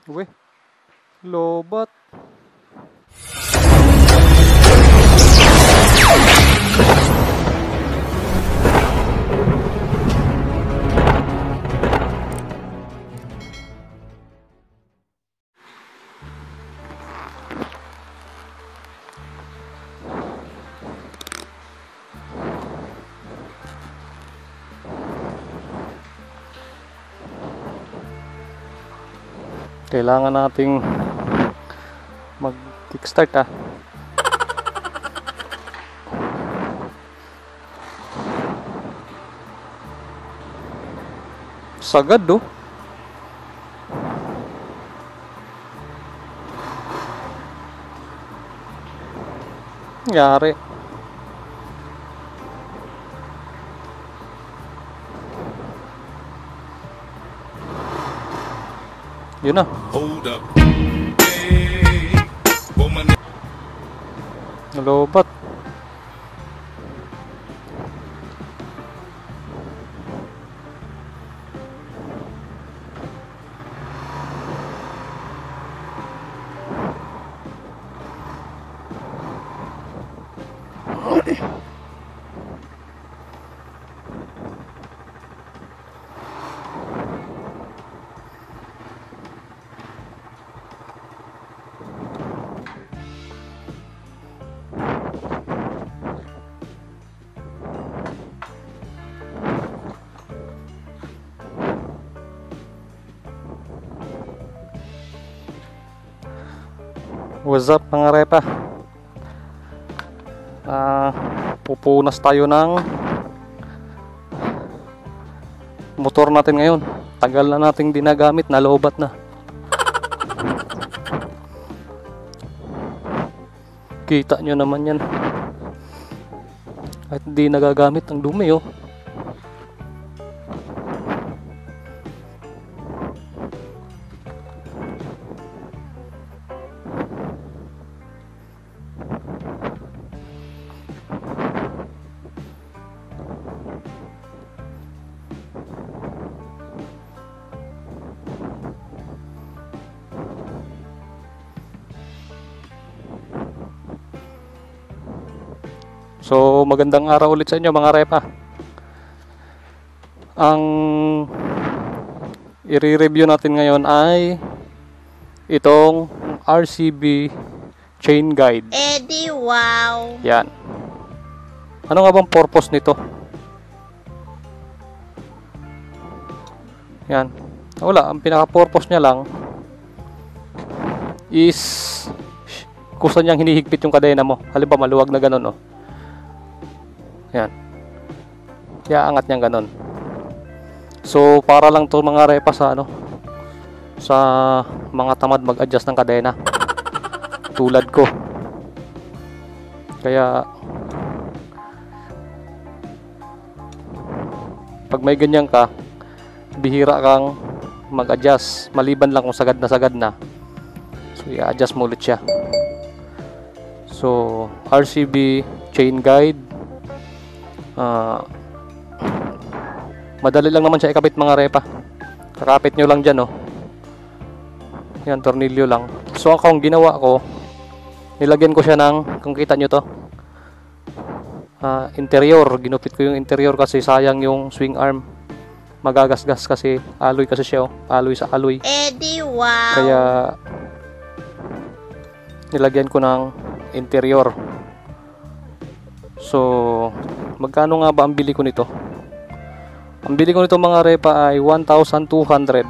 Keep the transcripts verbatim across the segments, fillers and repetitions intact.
Uwe, lobat. Kailangan nating mag-kickstart ah. Sagad do. Nangyari. Yun na. Hold up. Hey, woman. Nalobat. What's up mga repa? Uh, pupunas tayo ng motor natin ngayon. Tagal na nating dinagamit, nalobat na. Kita nyo naman yan. At di nagagamit, ang dumi oh. So magandang araw ulit sa inyo mga repa. Ang i-review natin ngayon ay itong R C B chain guide. Eddie, wow! Yan. Ano nga bang purpose nito? Yan. Wala, ang pinaka-purpose niya lang is kung saan niyang hinihigpit yung kadena mo. Halimbawa maluwag na ganun oh. Yan. Kaya angat niyang ganon. So para lang to mga repa sa ano, sa mga tamad mag-adjust ng kadena tulad ko. Kaya pag may ganyan ka, bihira kang mag-adjust, maliban lang kung sagad na sagad na. So i-adjust mo ulit siya. So R C B chain guide. Uh, madali lang naman siya ikabit mga repa. Kakapit nyo lang dyan oh. Yan, tornilyo lang. So akong ginawa ko, nilagyan ko siya ng, kung kita nyo to, uh, interior. Ginupit ko yung interior kasi sayang yung swing arm. Magagasgas kasi, alloy kasi siya oh. Alloy sa alloy. Eddie, wow! Kaya nilagyan ko ng interior. So magkano nga ba ang bili ko nito? Ang bili ko nito mga repa ay one thousand two hundred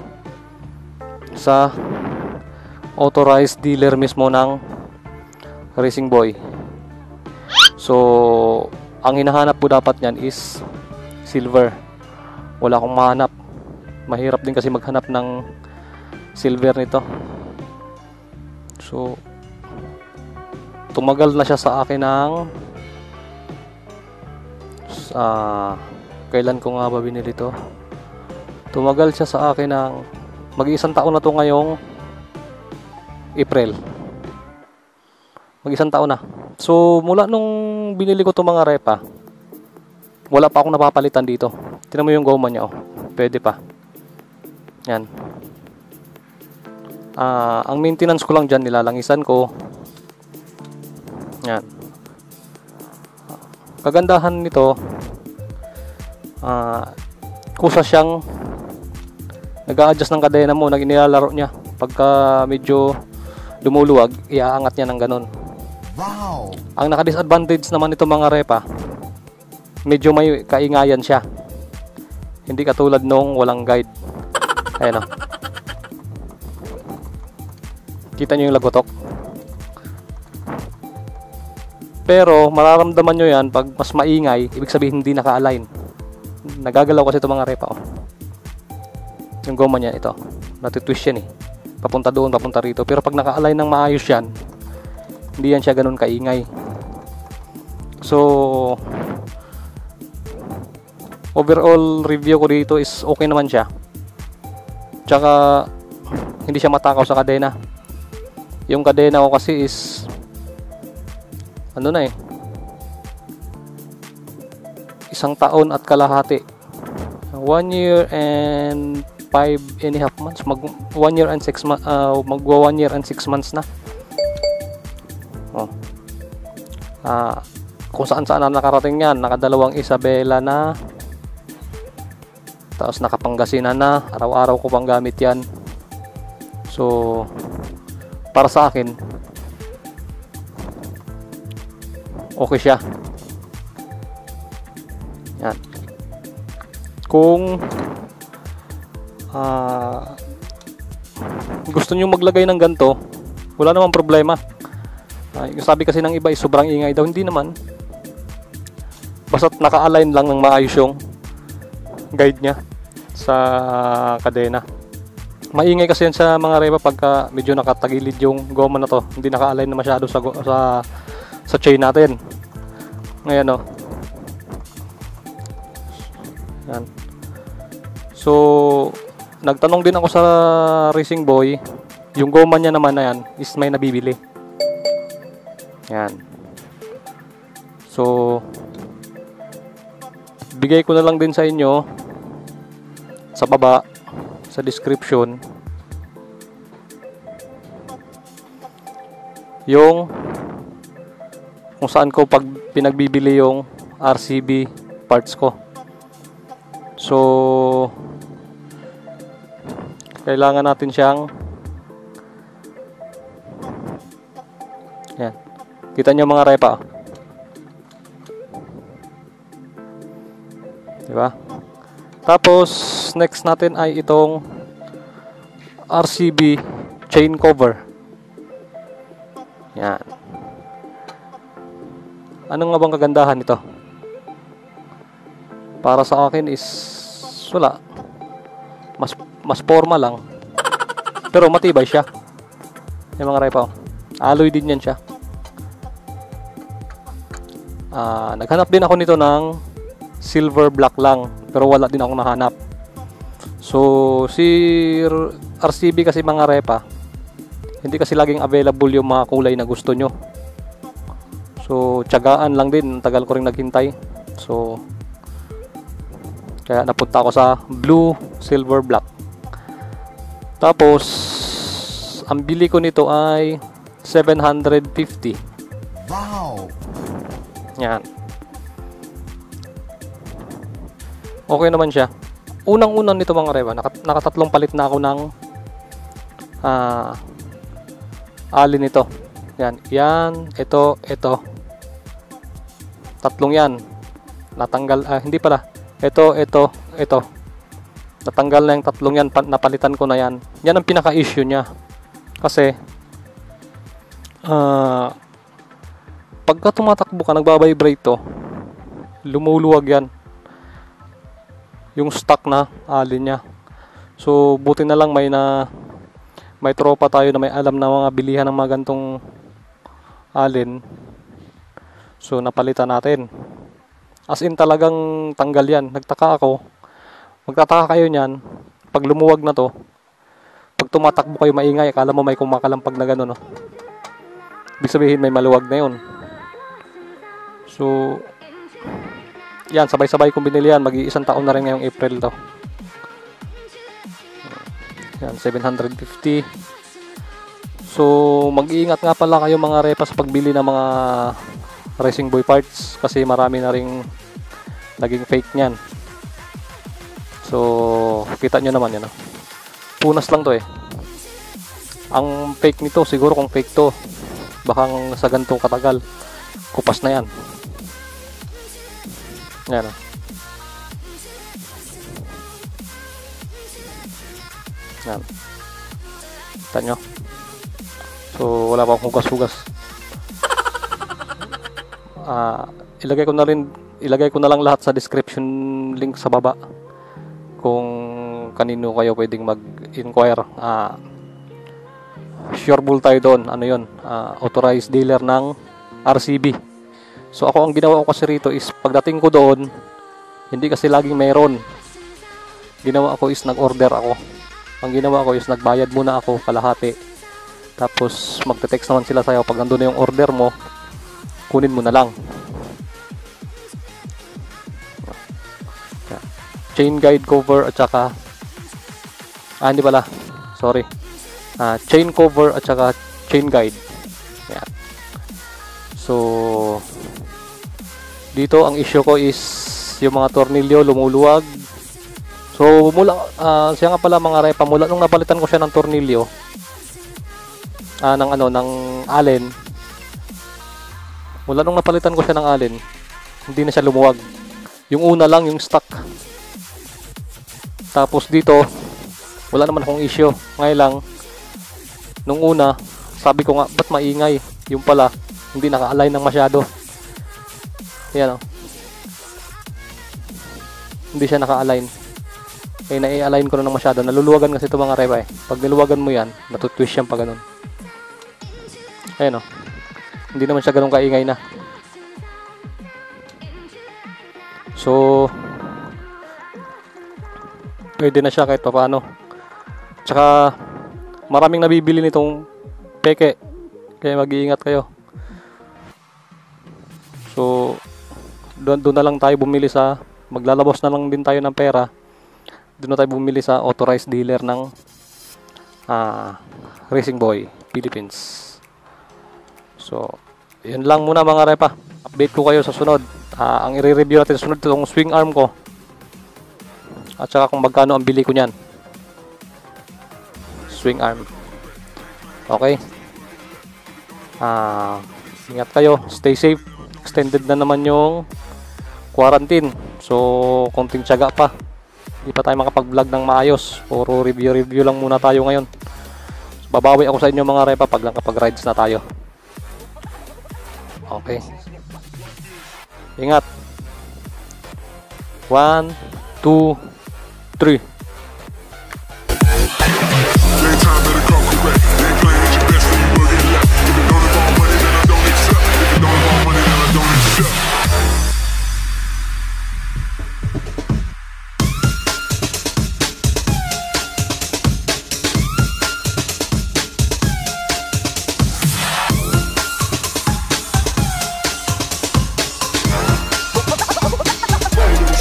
sa authorized dealer mismo ng Racing Boy. So ang hinahanap po dapat niyan is silver. Wala akong mahanap. Mahirap din kasi maghanap ng silver nito. So tumagal na siya sa akin ng Uh, kailan ko nga ba binili to? Tumagal siya sa akin ng mag-iisang taon na to ngayong April. Mag-isang taon na. So mula nung binili ko to mga repa, wala pa akong napapalitan dito. Tingnan mo yung goma niya oh. Pwede pa. Yan. Uh, ang maintenance ko lang dyan, nilalangisan ko. Yan. Kagandahan nito, uh, kusa siyang nag-a-adjust ng kadena mo, nag-inilalaro niya. Pagka medyo lumuluwag, iaangat niya ng ganun. Wow! Ang naka-disadvantage naman nito mga repa, medyo may kaingayan siya. Hindi katulad nung walang guide. Ayan o. Kita nyo yung lagotok. Pero mararamdaman nyo yan pag mas maingay, ibig sabihin hindi naka-align. Nagagalaw kasi ito mga repa oh. Yung goma niya ito, natitwist yan eh, papunta doon, papunta rito. Pero pag naka-align ng maayos yan, hindi yan siya ganun kaingay. So overall review ko dito is okay naman siya. Tsaka hindi siya matakaw sa kadena. Yung kadena ko kasi is ano na eh, isang taon at kalahati, one year and five and a half months, mag one year and six months, uh, magwa one year and six months na. Oh. Uh, kung saan saan na nakarating yan, nakadalawang Isabela na, tapos nakapangasinan na, araw-araw ko pang gamit yan. So para sa akin okay siya. Yan. Kung uh, gusto nyo maglagay ng ganito, wala namang problema. Uh, yung sabi kasi ng iba is sobrang ingay daw, hindi naman. Basta't naka-align lang ng maayos yung guide nya sa kadena. Maingay kasi yan sa mga repa pagka medyo nakatagilid yung goma na to, hindi naka-align na masyado sa, sa sa chain natin. Ngayon oh. Yan. So nagtanong din ako sa Racing Boy, yung goma niya naman na yan is may nabibili. Yan. So bigay ko na lang din sa inyo sa baba sa description yung kung saan ko pag pinagbibili yung R C B parts ko. So kailangan natin siyang yan. Kita nyo mga repa, diba? Tapos next natin ay itong R C B chain cover. Yan. Ano nga bang kagandahan nito? Para sa akin is wala. Mas mas forma lang. Pero matibay siya. Yung mga repa, alloy din yan siya. Ah, naghanap din ako nito ng silver black lang, pero wala din ako nahanap. So si R C B kasi mga repa, hindi kasi laging available yung mga kulay na gusto nyo. So tiyagaan lang din, tagal ko rin naghintay. So kaya napunta ako sa blue, silver, black. Tapos ang bili ko nito ay seven hundred fifty. Wow. Yan. Okay naman siya. Unang-unang nito mga repa, nakat nakatatlong palit na ako ng uh, alin nito. Yan, yan, ito, ito. Tatlong yan. Natanggal, ah, hindi pala. Ito, ito, ito. Natanggal na yung tatlong yan, napalitan ko na yan. Yan ang pinaka-issue niya. Kasi, uh, pagka tumatakbo ka, nagbabibrate to, lumuluwag yan. Yung stock na alin niya. So buti na lang may na may tropa tayo na may alam na mga bilihan ng mga gantong alin. So napalitan natin. As in talagang tanggal yan. Nagtaka ako. Magtataka kayo niyan pag lumuwag na to. Pag tumatakbo kayo maingay, akala mo may kumakalampag na gano'n, no? Ibig sabihin may maluwag na yun. So yan, sabay-sabay kong binili yan. Mag-iisang taon na rin ngayong April to. Yan, seven hundred fifty. So mag-iingat nga pala kayo mga repa sa pagbili ng mga racing boy parts kasi marami na ring naging fake niyan. So kita nyo naman yan, oh. Punas lang to eh. Ang fake nito siguro kung fake to baka sa ganitong katagal kupas na yan. Yan, oh. Yan. Kita nyo. So wala pang hugas-hugas. Uh, ilagay ko na rin ilagay ko na lang lahat sa description link sa baba kung kanino kayo pwedeng mag-inquire. Uh, sure bull tayo doon. Ano yun? Uh, authorized dealer ng R C B. So ako ang ginawa ko kasi rito is pagdating ko doon, hindi kasi laging mayroon. Ginawa ko is nag-order ako. Ang ginawa ko is nagbayad muna ako kalahati. Tapos magte-text naman sila sa'yo pag nandun na yung order mo, kunin mo na lang. Chain guide cover at saka ah hindi pala, sorry, uh, chain cover at saka chain guide. Yan. So dito ang issue ko is yung mga tornilyo lumuluwag. So mula uh, siya nga pala mga repa, mula nung napalitan ko siya ng tornilyo uh, ng ano ng allen, mula nung napalitan ko siya ng allen, hindi na siya lumuwag. Yung una lang yung stock. Tapos dito wala naman akong issue. Ngayon lang nung una sabi ko nga ba't maingay, yung pala hindi naka-align ng masyado. Yan, oh. Hindi siya naka-align. Eh na-align ko na ng masyado. Naluluwagan kasi ito mga repa eh. Pag niluwagan mo yan, natutwist yan pa ganun. Ayan, oh. Hindi naman siya ganun kaingay na. So pwede na siya kahit pa paano. Tsaka maraming nabibili nitong peke, kaya mag-iingat kayo. So doon doon na lang tayo bumili sa, maglalabos na lang din tayo ng pera. Doon na tayo bumili sa authorized dealer ng uh, Racing Boy Philippines. So yun lang muna mga repa. Update ko kayo sa sunod. Uh, ang i-review natin sa sunod itong swing arm ko. At saka kung magkano ang bili ko niyan. Swing arm. Okay. Ah, uh, ingat kayo, stay safe. Extended na naman yung quarantine. So, konting tiyaga pa. Hindi pa tayo makapag-vlog ng maayos. Puro review-review lang muna tayo ngayon. So, babawi ako sa inyo mga repa pag nakapag-rides na tayo. Okay. Ingat. One, two, three.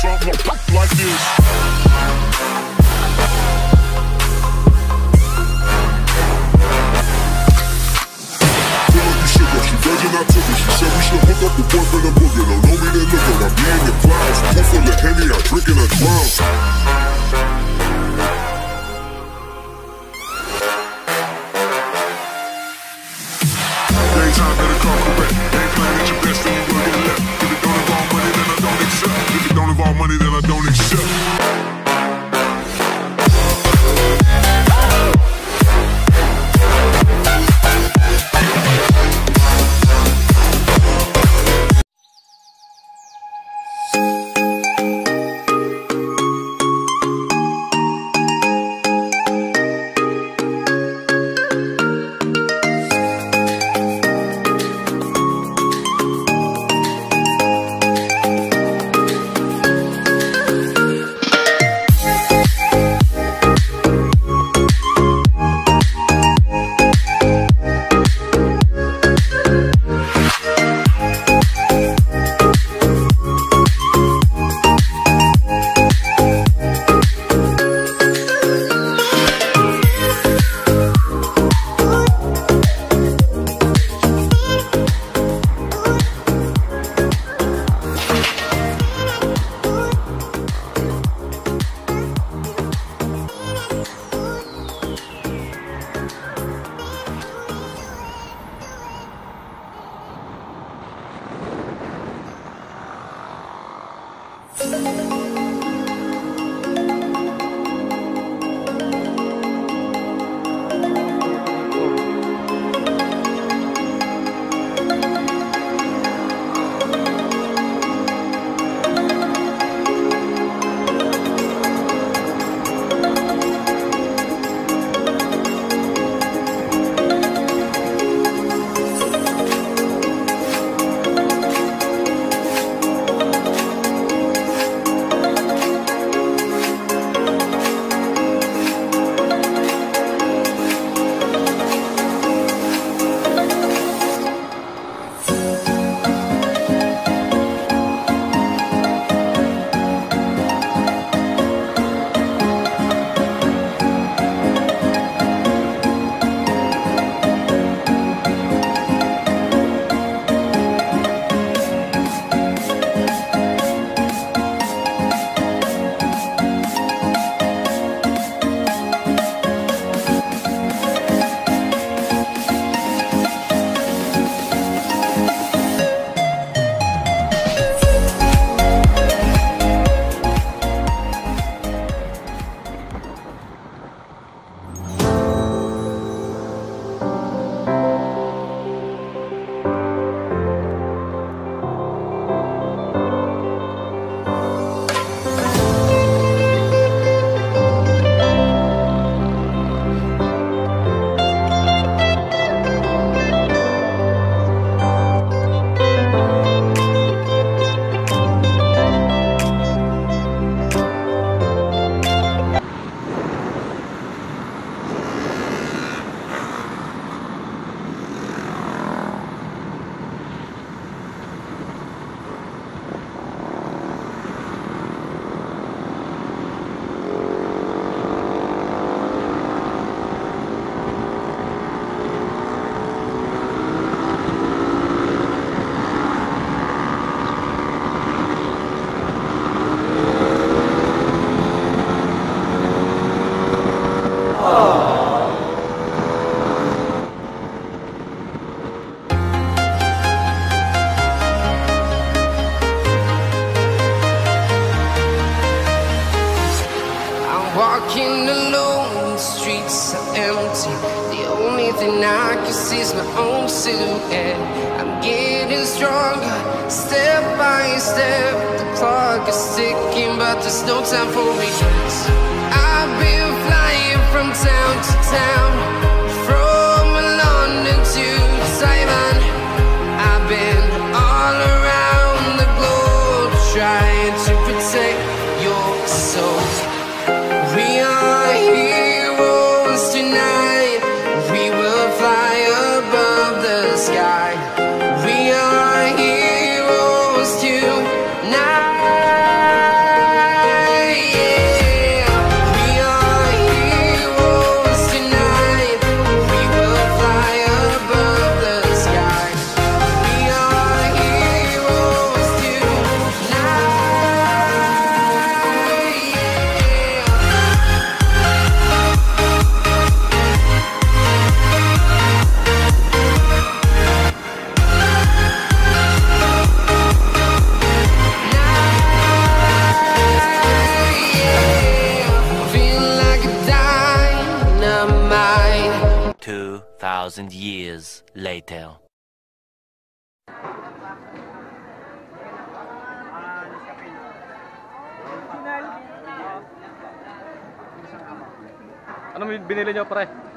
Like this. Walking alone, the streets are empty. The only thing I can see is my own silhouette. I'm getting stronger, step by step. The clock is ticking, but there's no time for regrets. I've been flying from town to town, from London to Taiwan. I've been all around the globe, trying to protect your soul. We are heroes tonight. We will fly above the sky. We are heroes tonight. Yeah. We are heroes tonight. We will fly above the sky. We are heroes tonight. Feel like a dynamite. Two thousand years later. Ano binili nyo, pre?